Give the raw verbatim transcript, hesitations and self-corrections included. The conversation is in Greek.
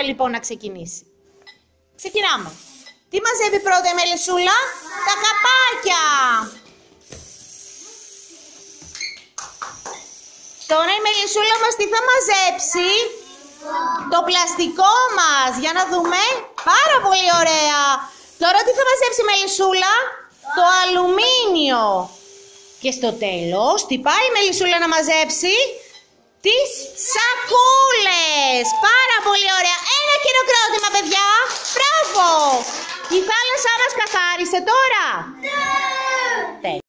λοιπόν να ξεκινήσει. Ξεκινάμε. Τι μαζεύει πρώτα η Μελισσούλα? Τα καπάκια. Τώρα η Μελισσούλα μας τι θα μαζέψει? Το πλαστικό μας. Για να δούμε. Πάρα πολύ ωραία. Τώρα τι θα μαζέψει η Μελισσούλα? Το αλουμίνιο. Και στο τέλος, τι πάει η Μελισσούλα να μαζέψει? Τις σακούλες. Πάρα πολύ ωραία. Ένα χειροκρότημα, παιδιά. Μπράβο. Η θάλασσά μας καθάρισε τώρα. Ναι.